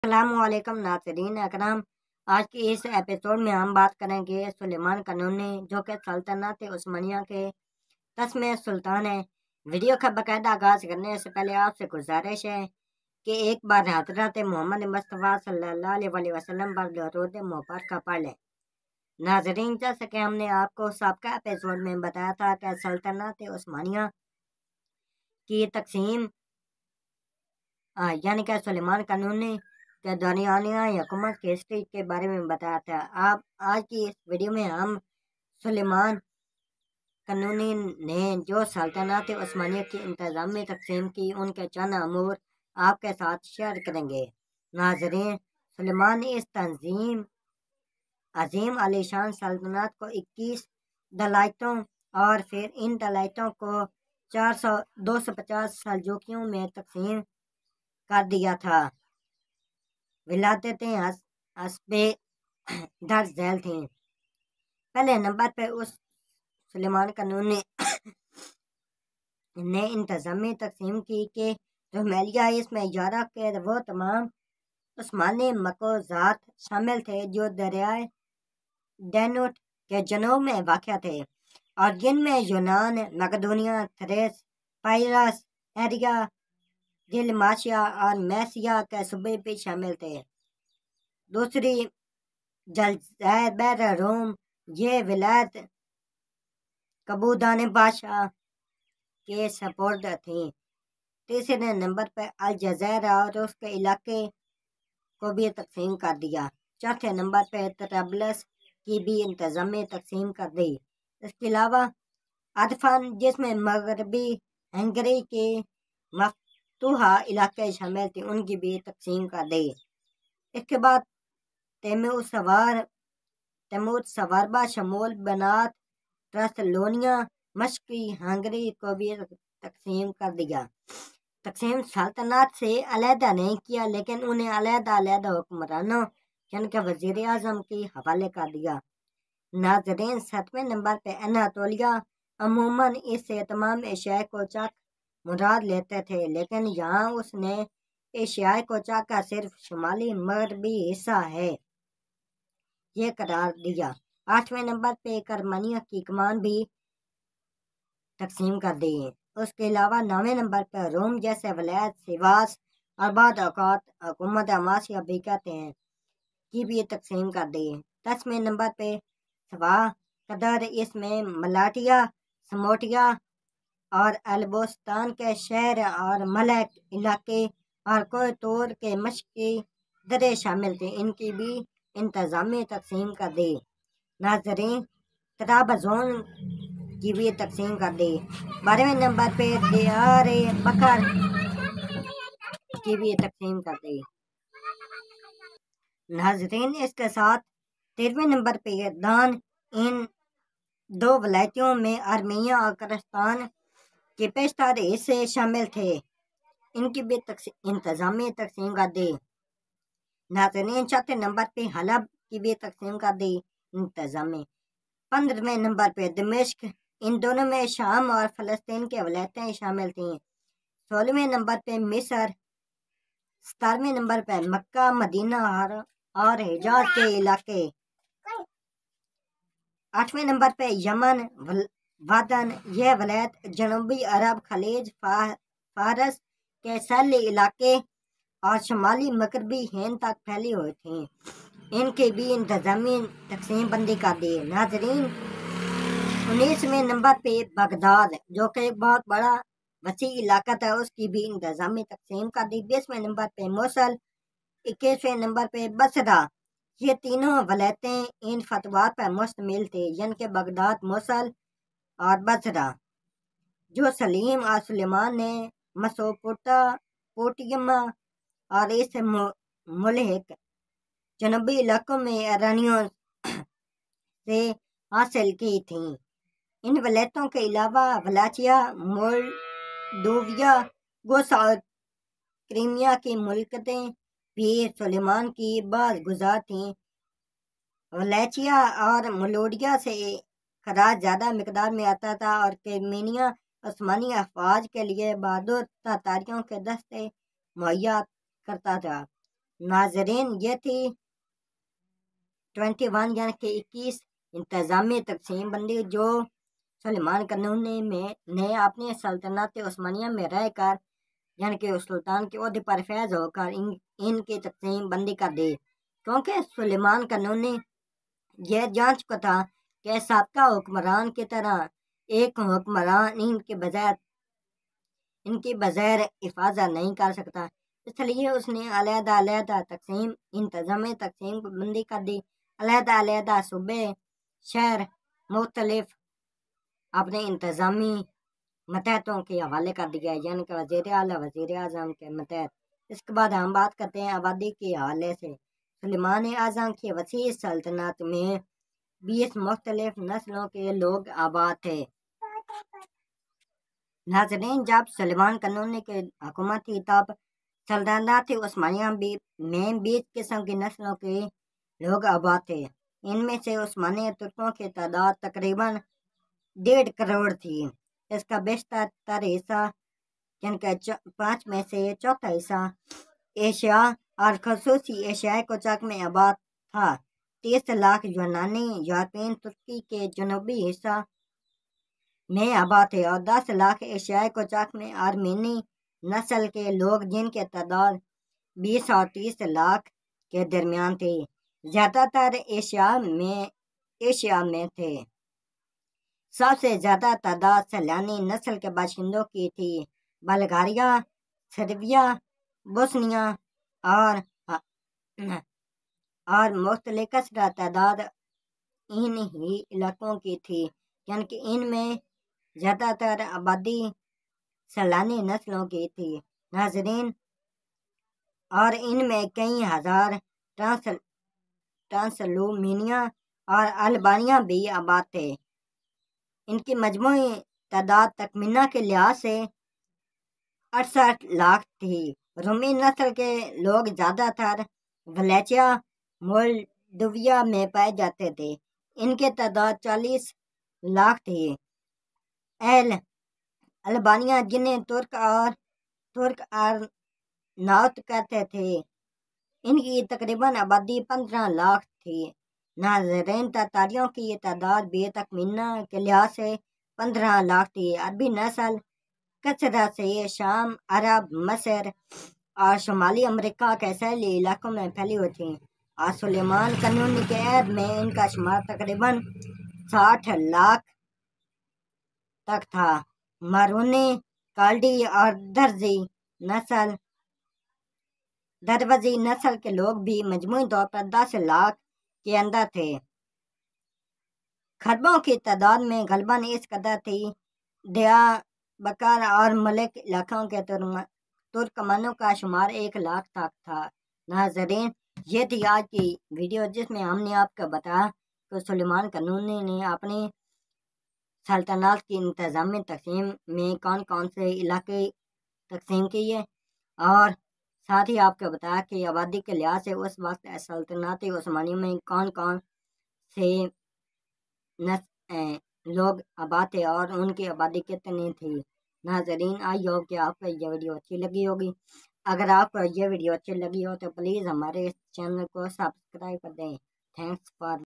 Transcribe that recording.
السلام علیکم ناظرین اکرام، آج کی اس ایپیسوڈ میں ہم بات کریں گے سلیمان قانونی، جو کہ سلطنت عثمانیہ کے 10ویں سلطان ہیں۔ ویڈیو کا باقاعدہ آغاز کرنے سے پہلے آپ سے گزارش ہے کہ ایک بار حضرت محمد مصطفیٰ صلی اللہ علیہ وسلم پر درود مبارکہ پڑھ لیں۔ ناظرین، جیسا کہ ہم نے آپ کو سابقہ ایپیسوڈ میں بتایا تھا کہ سلطنت عثمانیہ کی تقسیم یعنی کہ سلیمان قانونی کے دورانیہ حکومت کی ہسٹری کے بارے میں بتایا تھا۔ آج کی اس ویڈیو میں ہم سلیمان قانونی نے جو سلطنت عثمانیہ کی انتظامی تقسیم کی، ان کے چند امور آپ کے ساتھ شیئر کریں گے۔ ناظرین، سلیمان نے اس عظیم عالی شان سلطنت کو 21 ولایتوں اور پھر ان ولایتوں کو 250 سلجوقیوں میں تقسیم کر دیا تھا۔ ولایتیں حسب درج ذیل تھیں۔ پہلے نمبر پہ اس سلیمان قانونی نے انتظامی تقسیم کی کہ جو ملیہ اس میں یورپ کے وہ تمام عثمانی مقوضات شامل تھے جو دریائے ڈینوٹ کے جنوب میں واقع تھے، اور جن میں یونان، مقدونیہ، تھریس، پائرس، ایریا، دلماشیا اور میسیا کے صوبے بھی شامل تھے۔ دوسری، جزائر بحر روم، یہ ولایت قبودان بادشاہ کے سپرد تھیں۔ تیسرے نمبر پر الجزائر اور اس کے علاقے کو بھی تقسیم کر دیا۔ چوتھے نمبر پہ طرابلس کی بھی انتظامی تقسیم کر دی۔ اس کے علاوہ ادفن، جس میں مغربی ہنگری کے مفتوحہ علاقے شامل تھے، ان کی بھی تقسیم کر دی۔ اس کے بعد تیمور سواربا شمول بنات ٹرسلونیا مشرقی ہنگری کو بھی تقسیم کر دیا۔ تقسیم سلطنت سے علیحدہ نہیں کیا، لیکن انہیں علیحدہ حکمرانوں یعنی کہ وزیر اعظم کے حوالے کر دیا۔ ناظرین، 7ویں نمبر پہ اناطولیہ، عموماً اس سے تمام ایشیا کو چک مراد لیتے تھے، لیکن یہاں اس نے ایشیا کو چک کا صرف شمالی مغربی حصہ ہے یہ قرار دیا۔ 8ویں نمبر پہ کرمانیہ کی کمان بھی تقسیم کر دی۔ اس کے علاوہ 9ویں نمبر پہ روم جیسے ولایت سیواس اور بعض اوقات حکومت عماسیہ بھی کہتے ہیں کی بھی تقسیم کر دی۔ 10ویں نمبر پہ سوا قدر، اس میں ملاٹیا، سموٹیا اور البوستان کے شہر اور ملک علاقے اور کوئٹور کے مشرقی درے شامل تھے، ان کی بھی انتظامی تقسیم کر دی۔ ناظرین، طرابزون کی بھی تقسیم کر دی۔ 12ویں نمبر پہ دیار بکر کی بھی تقسیم کر دی۔ ناظرین، اس کے ساتھ 13ویں نمبر پہ دان، ان دو ولایتوں میں ارمینیا اور کرستان کے بیشتر حصے شامل تھے، ان کی بھی انتظامی تقسیم کر دی۔ ناظرین، 4تھے نمبر پہ حلب کی بھی تقسیم کر دی انتظامی۔ 15ویں نمبر پہ دمشق، ان دونوں میں شام اور فلسطین کے ولایتیں شامل تھیں۔ 16ویں نمبر پہ مصر۔ 17ویں نمبر پہ مکہ، مدینہ اور حجاز کے علاقے۔ 8ویں نمبر پہ یمن وادن، یہ ولایت جنوبی عرب خلیج فارس کے ساحلی علاقے اور شمالی مغربی ہند تک پھیلی ہوئی تھیں، ان کی بھی انتظامی تقسیم بندی کر دی۔ ناظرین، 19ویں نمبر پہ بغداد، جو کہ ایک بہت بڑا وسیع علاقہ تھا، اس کی بھی انتظامی تقسیم کر دی۔ 20ویں نمبر پہ موصل۔ 21ویں نمبر پہ بصرہ، یہ تینوں ولایتیں ان فتوحات پر مشتمل تھی، یعنی کہ بغداد، موصل اور بصرہ، جو سلیم اور سلیمان نے میسوپوٹیمیا اور اس سے ملحق جنوبی علاقوں میں ایرانیوں سے حاصل کی تھیں۔ ان ولایتوں کے علاوہ ولاچیا، مولڈوویا، گوس اور کریمیا کی ملکتیں بھی سلیمان کی بعض گزار تھیں۔ ولاچیا اور مولڈویا سے خراج زیادہ مقدار میں آتا تھا اور کریمیا عثمانی افواج کے لیے بہادر تاتاریوں کے دستے مہیا کرتا تھا۔ ناظرین یہ تھی 21 یعنی کہ 21 انتظامی تقسیم بندی جو سلیمان قانونی نے اپنی سلطنت عثمانیہ میں رہ کر یعنی کہ سلطان کے عہدے پر فیض ہو کر ان کی تقسیم بندی کر دی، کیونکہ سلیمان قانونی یہ جان چکا تھا کہ سابقہ حکمران کی طرح ایک حکمران ان کی بغیر حفاظت نہیں کر سکتا، اس لیے اس نے علیحدہ علیحدہ انتظامی تقسیم بندی کر دی، علیحدہ علیحدہ صوبے شہر مختلف اپنے انتظامی ماتحتوں کے حوالے کر دیا، یعنی کہ وزیر اعلیٰ وزیر اعظم کے ماتحت۔ اس کے بعد ہم بات کرتے ہیں آبادی کے حوالے سے۔ سلیمان اعظم کی وسیع سلطنت میں 20 مختلف نسلوں کے لوگ آباد تھے۔ ناظرین جب سلیمان قانونی کی حکومت تھی تب سلطنت عثمانیہ میں 20 قسم کی نسلوں کے لوگ آباد تھے، ان میں سے عثمانی ترکوں کی تعداد تقریباً 1.5 کروڑ تھی، اس کا بیشتر حصہ یعنی کہ 5 میں سے چوتھا حصہ ایشیا اور خصوصی ایشیائی کوچک میں آباد تھا، 30 لاکھ یونانی یورپین ترکی کے جنوبی حصہ میں آباد تھے اور 10 لاکھ ایشیائی کوچک میں آرمینی نسل کے لوگ جن کی تعداد 20 اور 30 لاکھ کے درمیان تھی، زیادہ تر ایشیا میں تھے۔ سب سے زیادہ تعداد سیلانی نسل کے باشندوں کی تھی، بلغاریہ، سربیا، بوسنیا اور مختلف تعداد ان ہی علاقوں کی تھی، یعنی کہ ان میں زیادہ تر آبادی سیلانی نسلوں کی تھی ناظرین، اور ان میں کئی ہزار ٹرانسلومینیا اور البانیا بھی آباد تھے۔ ان کی مجموعی تعداد تخمینہ کے لحاظ سے 68 لاکھ تھی۔ رومی نسل کے لوگ زیادہ تر ولیچیا مولڈویا میں پائے جاتے تھے، ان کی تعداد 40 لاکھ تھی۔ اہل البانیا جنہیں ترک آرناؤت کہتے تھے، ان کی تقریباً آبادی 15 لاکھ تھی ناظرین، تاتاریوں کی یہ تعداد بھی تخمینہ کے لحاظ سے 15 لاکھ تھی۔ عربی نسل کثرت سے شام، عرب، مصر اور شمالی امریکہ کے ساحلی علاقوں میں پھیلی ہوئی تھی، اور سلیمان قانونی کے عہد میں ان کا شمار تقریباً 60 لاکھ تک تھا۔ مارونی، کالڈی اور دروزی نسل کے لوگ بھی مجموعی طور پر 10 لاکھ کے اندر تھے۔ خربوں کی تعداد میں غالباً اس قدر تھی۔ دیا بکر اور ملک علاقوں کے ترکمانوں کا شمار 1 لاکھ تک تھا ناظرین، یہ تھی آج کی ویڈیو جس میں ہم نے آپ کو بتایا کہ سلیمان قانونی نے اپنی سلطنت کی انتظامی تقسیم میں کون کون سے علاقے تقسیم کیے، اور ساتھ ہی آپ کو بتایا کہ آبادی کے لحاظ سے اس وقت سلطنت عثمانیہ میں کون کون سے لوگ آباد تھے اور ان کی آبادی کتنی تھی ناظرین۔ آئی ہوپ کہ آپ کو یہ ویڈیو اچھی لگی ہوگی۔ اگر آپ کو یہ ویڈیو اچھی لگی ہو تو پلیز ہمارے چینل کو سبسکرائب کر دیں۔ Thanks for